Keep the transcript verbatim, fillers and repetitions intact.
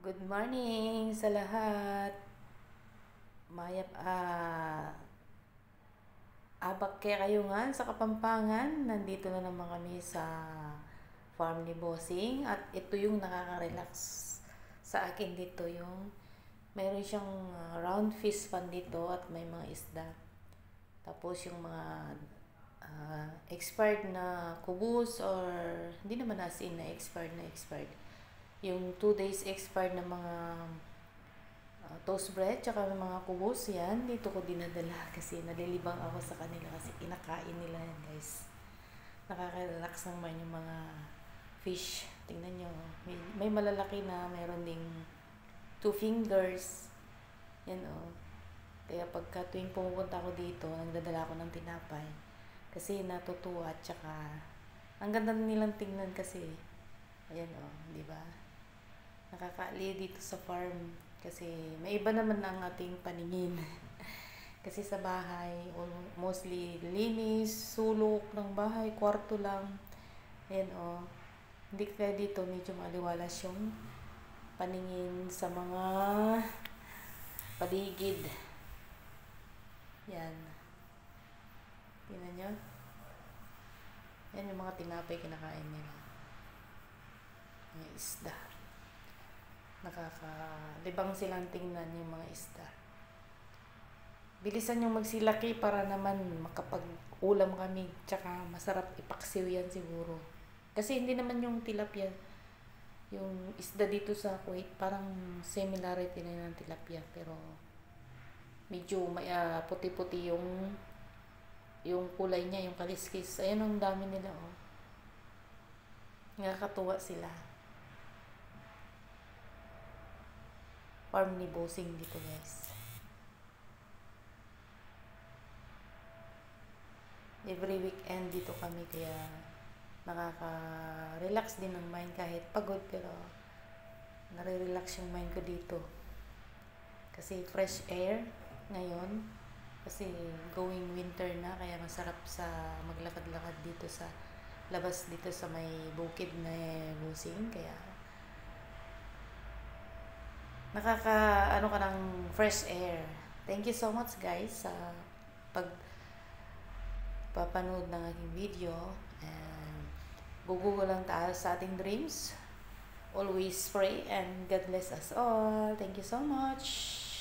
Good morning sa lahat. Mayap ah abak kaya kayo nga sa Kapampangan. Nandito na naman kami sa farm ni Bossing at ito yung nakaka-relax sa akin dito yung mayroon siyang ah, round fish pan dito at may mga isda. Tapos yung mga ah, expired na kubus or hindi naman as in na expired na expired. Yung two days expired na mga uh, toast bread tsaka ng mga kubos yan dito ko dinadala kasi nalilibang ako sa kanila kasi kinakain nila yan guys. Nakaka-relax naman yung mga fish. Tingnan nyo, may, may malalaki na mayroon ding two fingers yan o. Oh. Kaya pagka tuwing pumupunta ako dito nagdadala ako ng tinapay kasi natutuwa at tsaka ang ganda nilang tingnan kasi ayan o, oh, di ba? Nakakaaliw dito sa farm kasi may iba naman ang ating paningin. Kasi sa bahay, mostly linis, sulok ng bahay, kwarto lang. Ayan o. Oh. Hindi kaya dito medyo maliwalas yung paningin sa mga paligid. Yan. Tingnan nyo. Yan yung mga tinapay kinakain nila. Yung isda. Nakakalibang silang tingnan yung mga isda. Bilisan yung magsilaki para naman makapag-ulam kami. Tsaka masarap ipaksiw yan siguro. Kasi hindi naman yung tilapia. Yung isda dito sa Kuwait, parang similarity na ng tilapia. Pero medyo may, uh, puti-puti yung yung kulay niya, yung kaliskis. Ayan ang dami nila oh. Nakakatuwa sila. Farm ni Bossing dito guys. Every weekend dito kami kaya nakaka-relax din ng mind kahit pagod pero nare-relax yung mind ko dito. Kasi fresh air ngayon kasi going winter na kaya masarap sa maglakad-lakad dito sa labas dito sa may bukid na Bossing kaya nakaka ano ka ng fresh air. Thank you so much guys sa pag papanood ng aking video and gugugo lang tayo sa ating dreams. Always pray and God bless us all. Thank you so much.